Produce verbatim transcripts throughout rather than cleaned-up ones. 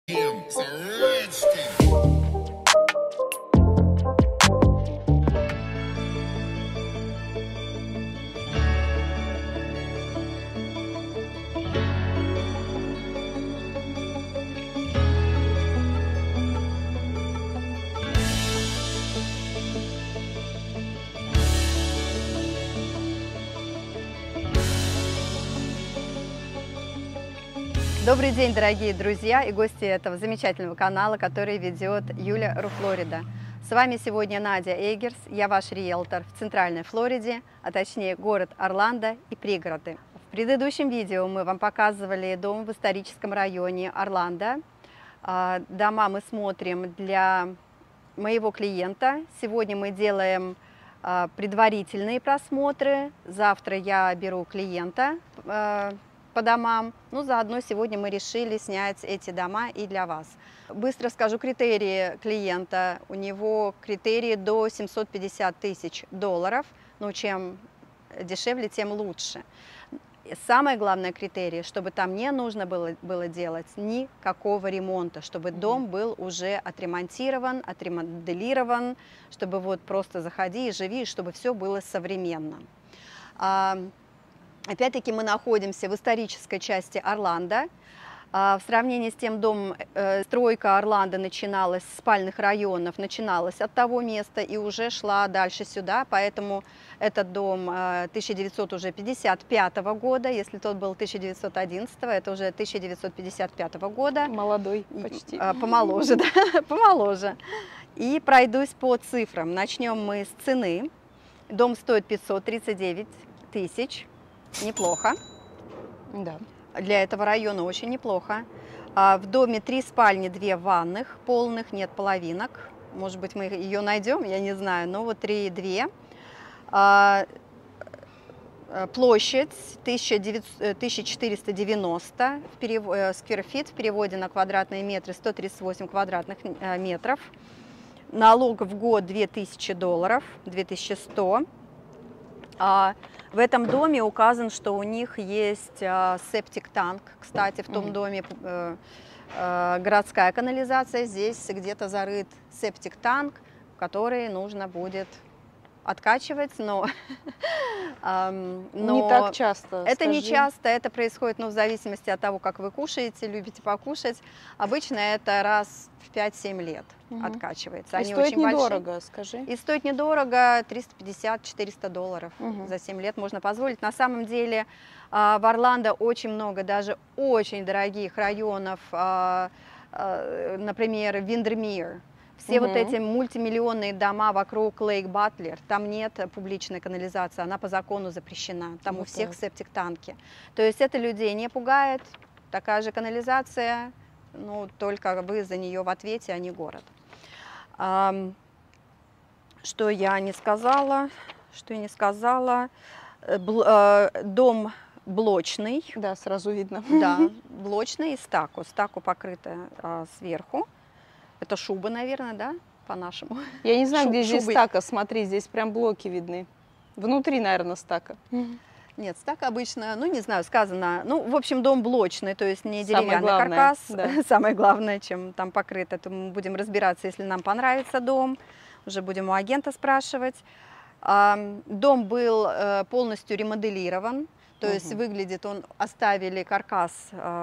Добрый день, дорогие друзья и гости этого замечательного канала, который ведет Юля Руфлорида. С вами сегодня Надя Эггерс, я ваш риэлтор в Центральной Флориде, а точнее город Орландо и пригороды. В предыдущем видео мы вам показывали дом в историческом районе Орландо. Дома мы смотрим для моего клиента. Сегодня мы делаем предварительные просмотры. Завтра я беру клиента по домам. Ну, заодно сегодня мы решили снять эти дома и для вас. Быстро скажу критерии клиента. У него критерии до семисот пятидесяти тысяч долларов. Ну, чем дешевле, тем лучше. Самое главное критерий, чтобы там не нужно было, было делать никакого ремонта, чтобы mm-hmm. дом был уже отремонтирован, отремоделирован, чтобы вот просто заходи и живи, чтобы все было современно. Опять-таки мы находимся в исторической части Орландо. В сравнении с тем домом, стройка Орландо начиналась с спальных районов, начиналась от того места и уже шла дальше сюда, поэтому этот дом тысяча девятьсот пятьдесят пятого года, если тот был тысяча девятьсот одиннадцатого, это уже тысяча девятьсот пятьдесят пятого года. Молодой почти. Помоложе, да, помоложе. И пройдусь по цифрам. Начнем мы с цены. Дом стоит пятьсот тридцать девять тысяч. Неплохо. Да. Для этого района очень неплохо. В доме три спальни, две ванных полных, нет половинок. Может быть, мы ее найдем, я не знаю, но вот три и две. Площадь тысяча четыреста девяносто сквер-фит, в переводе на квадратные метры сто тридцать восемь квадратных метров. Налог в год две тысячи долларов, две тысячи сто. В этом доме указан, что у них есть септик-танк. Кстати, в том mm-hmm. доме э, э, городская канализация, здесь где-то зарыт септик-танк, который нужно будет откачивать, но, но не так часто. Это скажи. не часто, это происходит, ну, в зависимости от того, как вы кушаете, любите покушать. Обычно это раз в пять-семь лет угу. откачивается. И Они стоит очень недорого, большие. Скажи. И стоит недорого, триста пятьдесят — четыреста долларов угу. за семь лет можно позволить. На самом деле в Орландо очень много, даже очень дорогих районов, например, Виндермир. Все угу. вот эти мультимиллионные дома вокруг Лейк Батлер, там нет публичной канализации, она по закону запрещена, там вот у всех септик-танки. То есть это людей не пугает, такая же канализация, ну, только вы за нее в ответе, а не город. А, что я не сказала, что я не сказала, Бл, э, дом блочный. Да, сразу видно. Да, блочный и стаку, стаку покрыта э, сверху. Это шуба, наверное, да, по-нашему? Я не знаю, Шу где здесь шубы. стака, смотри, здесь прям блоки видны. Внутри, наверное, стака. Нет, стака обычно, ну, не знаю, сказано, ну, в общем, дом блочный, то есть не деревянный Самое главное, каркас. Да. Самое главное, чем там покрыто, то мы будем разбираться, если нам понравится дом, уже будем у агента спрашивать. Дом был полностью ремоделирован, то угу. есть выглядит он, оставили каркас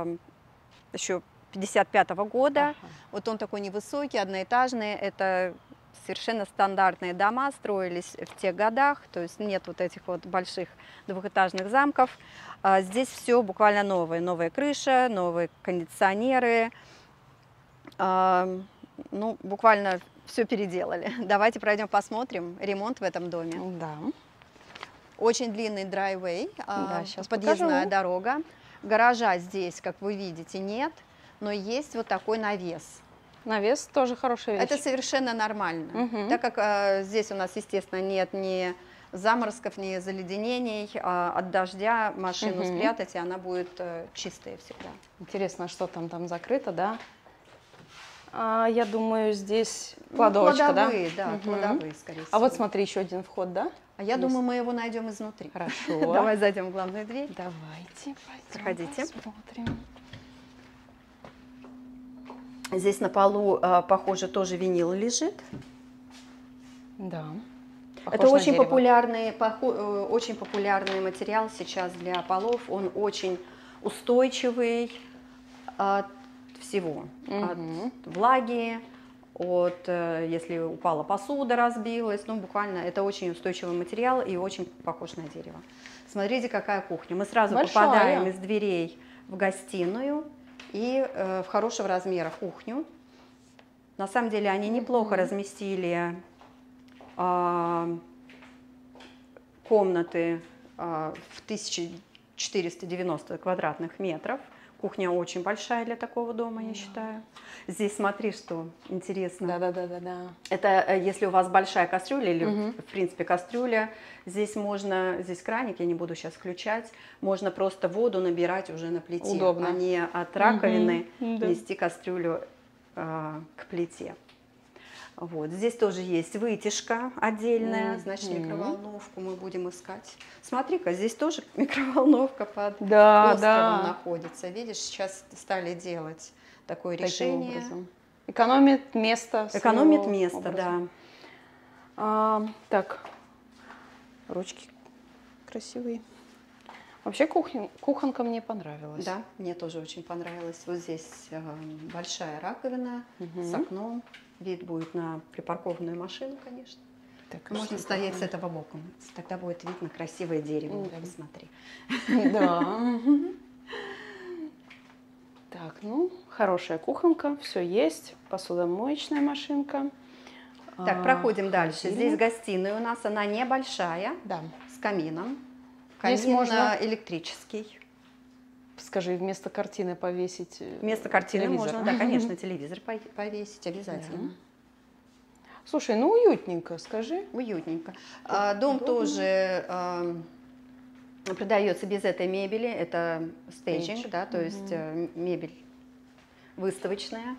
еще пятьдесят пятого года, ага. вот он такой невысокий, одноэтажный, это совершенно стандартные дома, строились в тех годах, то есть нет вот этих вот больших двухэтажных замков. А здесь все буквально новое, новая крыша, новые кондиционеры, а, ну, буквально все переделали. Давайте пройдем посмотрим ремонт в этом доме. Да. Очень длинный драйвей, да, а, подъездная покажу. дорога, гаража здесь, как вы видите, нет. Но есть вот такой навес. Навес тоже хорошая вещь. Это совершенно нормально, угу. так как э, здесь у нас, естественно, нет ни заморозков, ни заледенений, а от дождя машину угу. спрятать, и она будет э, чистая всегда. Интересно, что там там закрыто, да? А, я думаю, здесь кладовочка, ну, кладовые, да? да, угу. кладовые, скорее всего. А вот смотри, еще один вход, да? А я думаю, мы его найдем изнутри. Хорошо. Давай зайдем в главную дверь. Давайте, пойдем Проходите. посмотрим. Здесь на полу, э, похоже, тоже винил лежит. Да. Это очень популярный, похо, очень популярный материал сейчас для полов. Он очень устойчивый от всего. Угу. От влаги, от, если упала посуда, разбилась. Ну, буквально, это очень устойчивый материал и очень похож на дерево. Смотрите, какая кухня. Мы сразу Большая. попадаем из дверей в гостиную и э, в хорошего размера кухню. На самом деле они неплохо угу. разместили э, комнаты э, в тысячу четыреста девяносто квадратных метров. Кухня очень большая для такого дома, я считаю. Здесь смотри, что интересно. Да-да-да-да. Это если у вас большая кастрюля или, угу. в принципе, кастрюля, здесь можно, здесь краник, я не буду сейчас включать, можно просто воду набирать уже на плите, Удобно. а не от раковины угу. нести кастрюлю э, к плите. Вот. Здесь тоже есть вытяжка отдельная, mm-hmm. значит, микроволновку мы будем искать. Смотри-ка, здесь тоже микроволновка под да, островом да. находится. Видишь, сейчас стали делать такое Таким решение. Образом. Экономит место. Экономит место, образом. да. А, так, ручки красивые. Вообще кухня, кухонка мне понравилась. Да, мне тоже очень понравилось. Вот здесь э, большая раковина угу. с окном. Вид будет на припаркованную машину, конечно. Так, можно стоять с этого боком. Тогда будет видно красивое дерево. Да. Посмотри. Да. Так, ну, хорошая кухонка, все есть. Посудомоечная машинка. Так, проходим дальше. Здесь гостиная у нас, она небольшая, да. с камином. Камин Здесь можно электрический. Скажи, вместо картины повесить Вместо картины телевизор. Можно, да, конечно, телевизор повесить обязательно. Да. Слушай, ну уютненько, скажи. Уютненько. А, дом Удобно. тоже а, продается без этой мебели. Это стейджинг, Стейдж. да, то угу. есть а, мебель выставочная.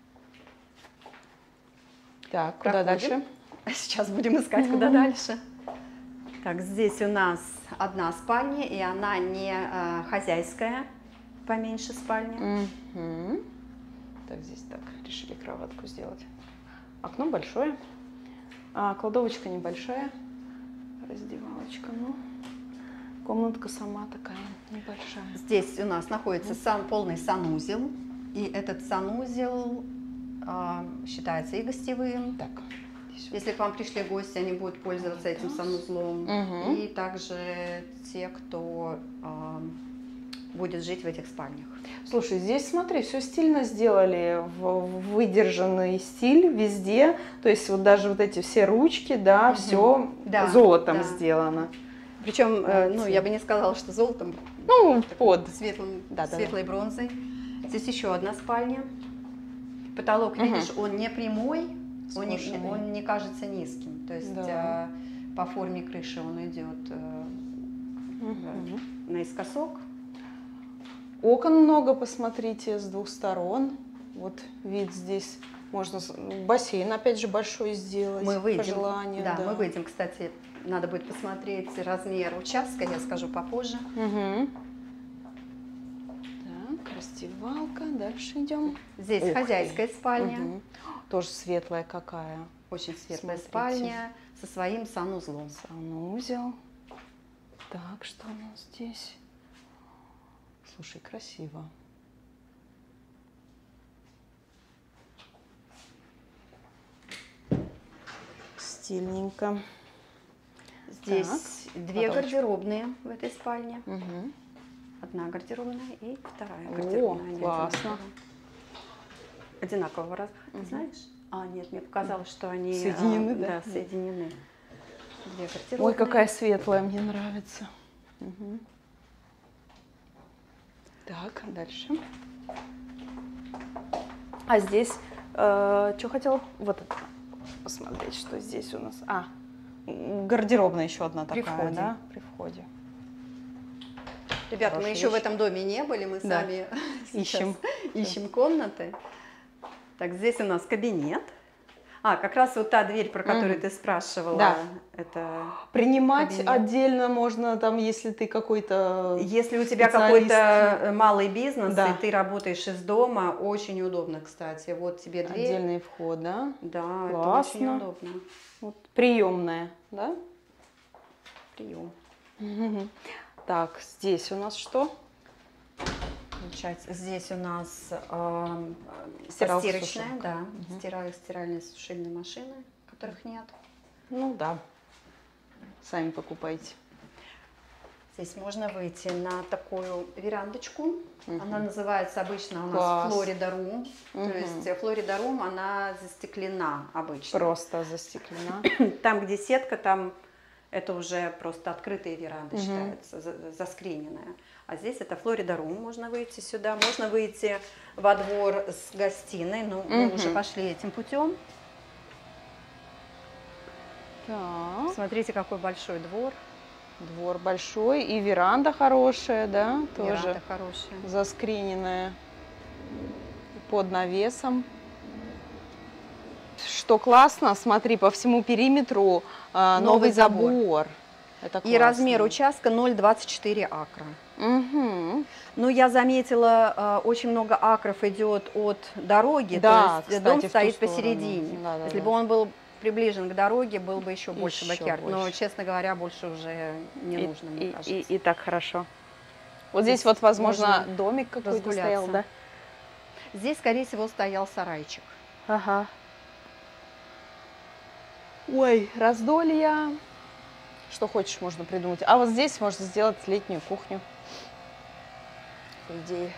Так, куда дальше? Сейчас будем искать, угу. куда дальше. Так, здесь у нас одна спальня, и она не э, хозяйская, поменьше спальня. Mm-hmm. Так, здесь так, решили кроватку сделать. Окно большое, а, кладовочка небольшая, раздевалочка, ну, комнатка сама такая небольшая. Здесь у нас находится сан, полный санузел, и этот санузел э, считается и гостевым. Так. Если к вам пришли гости, они будут пользоваться этим санузлом. Угу. И также те, кто э, будет жить в этих спальнях. Слушай, здесь смотри, все стильно сделали, в выдержанный стиль везде. То есть вот даже вот эти все ручки, да, угу. все да, золотом да. сделано. Причем, э, ну, я бы не сказала, что золотом, ну, под светлым, да, светлой да. бронзой. Здесь еще одна спальня. Потолок, угу. видишь, он не прямой. Он не, он не кажется низким, то есть да. э, по форме крыши он идет э, угу. наискосок. Окон много, посмотрите, с двух сторон. Вот вид здесь, можно бассейн опять же большой сделать. Мы выйдем, по желанию. Да, да, мы выйдем, кстати, надо будет посмотреть размер участка, я скажу попозже. Угу. Так, раздевалка, дальше идем. Здесь Ух хозяйская ты. спальня. Угу. Тоже светлая какая. Очень светлая Смотрите. спальня со своим санузлом. Санузел. Так, что у нас здесь? Слушай, красиво. Стильненько. Здесь так, две потолочку. гардеробные в этой спальне. Угу. Одна гардеробная и вторая гардеробная. О, классно. Одинакового размера, угу. знаешь? А, нет, мне показалось, что они соединены, а, да, да, соединены. Ой, какая светлая, мне нравится. Угу. Так, дальше. А здесь, э, что хотела? Вот это, посмотреть, что здесь у нас. А, гардеробная еще одна такая, При входе. да? При входе. Ребята, Хорошая мы еще вещь. в этом доме не были, мы да. сами ищем. ищем комнаты. Так, здесь у нас кабинет. А, как раз вот та дверь, про которую mm. ты спрашивала. Да. Это принимать кабинет. Отдельно можно, там, если ты какой-то Если у тебя какой-то малый бизнес, да. и ты работаешь из дома, очень удобно, кстати. Вот тебе дверь. Отдельный вход, да? Да, классно. Это очень удобно. Вот, приемная, да? Прием. Угу. Так, здесь у нас что? Получается, здесь у нас э, стирочная, да, угу. стиральные, стиральные сушильные машины, которых нет. Ну да, сами покупайте. Здесь можно выйти на такую верандочку. Угу. Она называется обычно у Класс. нас Флорида Рум. Угу. То есть Флорида Рум, она застеклена обычно. Просто застеклена. Там, где сетка, там это уже просто открытые веранды угу. считаются, заскриненная. А здесь это Флорида Рум, можно выйти сюда, можно выйти во двор с гостиной, ну, мы угу. уже пошли этим путем. Так. Смотрите, какой большой двор. Двор большой и веранда хорошая, да, тоже. Веранда хорошая. Заскриненная, под навесом. Что классно, смотри, по всему периметру э, новый, новый забор. забор. Это и размер участка ноль целых двадцать четыре акра. Угу. Ну, я заметила, э, очень много акров идет от дороги, да, то есть кстати, дом стоит посередине. Да, да, Если да. бы он был приближен к дороге, был бы еще больше еще бакьярд. больше. Но, честно говоря, больше уже не и, нужно, мне и, кажется. И, и, и так хорошо. Вот здесь, здесь вот, возможно, домик какой-то стоял, да? Здесь, скорее всего, стоял сарайчик. Ага. Ой, раздолья. Что хочешь, можно придумать. А вот здесь можно сделать летнюю кухню. По идее.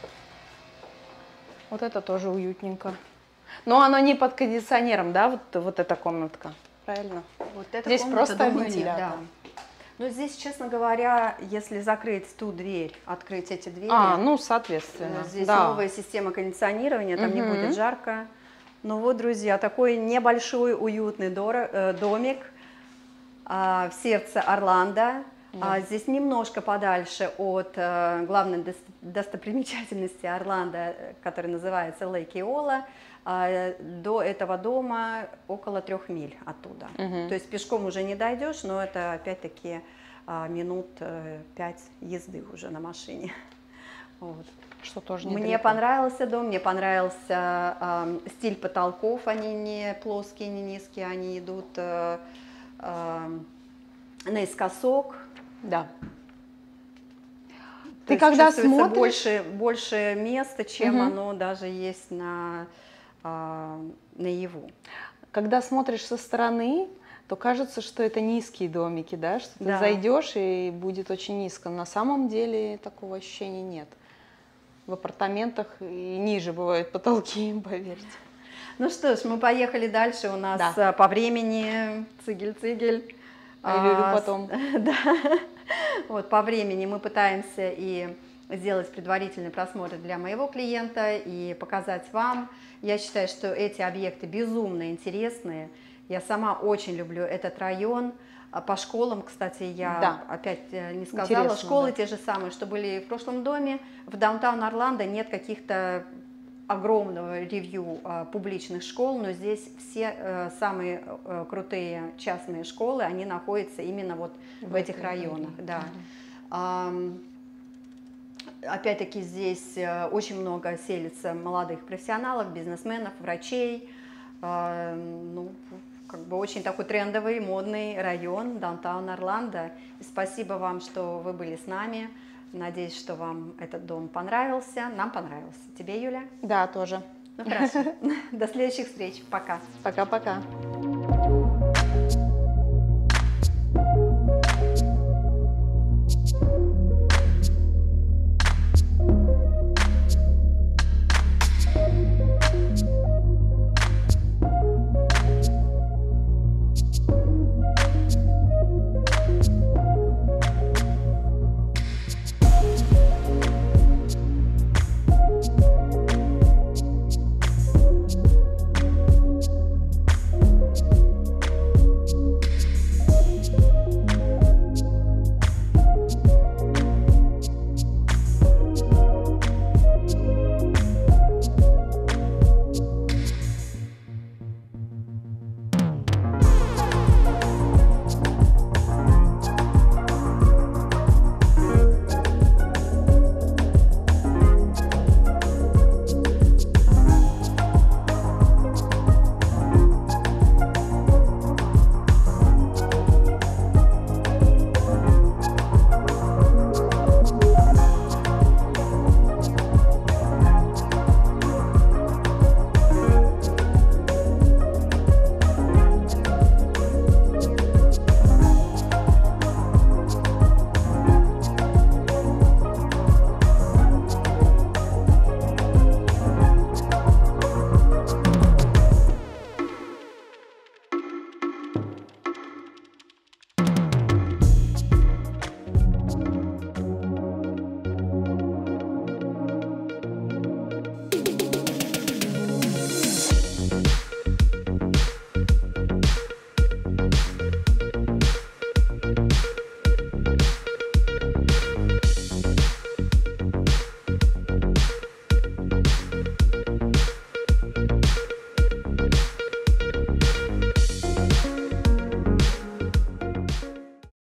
Вот это тоже уютненько. Но оно не под кондиционером, да, вот, вот эта комнатка. Правильно? Вот эта здесь комната, просто думаю, вентилятор. Да. Но здесь, честно говоря, если закрыть ту дверь, открыть эти двери. А, ну, соответственно. Здесь да. новая система кондиционирования, там угу. не будет жарко. Ну вот, друзья, такой небольшой уютный домик в сердце Орландо. Mm. Здесь немножко подальше от главной достопримечательности Орландо, которая называется Лейк Иола. До этого дома около трех миль оттуда. Mm-hmm. То есть пешком уже не дойдешь, но это опять-таки минут пять езды уже на машине. Вот. Что тоже мне понравился дом, мне понравился э, стиль потолков, они не плоские, не низкие, они идут э, э, наискосок. Да. То Ты когда смотришь... больше, больше места, чем угу. оно даже есть на, э, наяву. Когда смотришь со стороны, то кажется, что это низкие домики, да, что ты да. зайдешь и будет очень низко. На самом деле такого ощущения нет. В апартаментах и ниже бывают потолки, поверьте. Ну что ж, мы поехали дальше. У нас да. по времени цигель-цигель. А Люлю потом. Да. Вот по времени мы пытаемся и сделать предварительный просмотр для моего клиента и показать вам. Я считаю, что эти объекты безумно интересные. Я сама очень люблю этот район. По школам, кстати, я да. опять не сказала. Интересно, школы да. те же самые, что были в прошлом доме. В даунтаун Орландо нет каких-то огромного ревью а, публичных школ, но здесь все а, самые а, крутые частные школы, они находятся именно вот в, в этих районах. Да. А, опять-таки здесь а, очень много селится молодых профессионалов, бизнесменов, врачей. А, ну, как бы очень такой трендовый, модный район, даунтаун Орландо. И спасибо вам, что вы были с нами. Надеюсь, что вам этот дом понравился. Нам понравился. Тебе, Юля? Да, тоже. Ну хорошо. До следующих встреч. Пока. Пока-пока.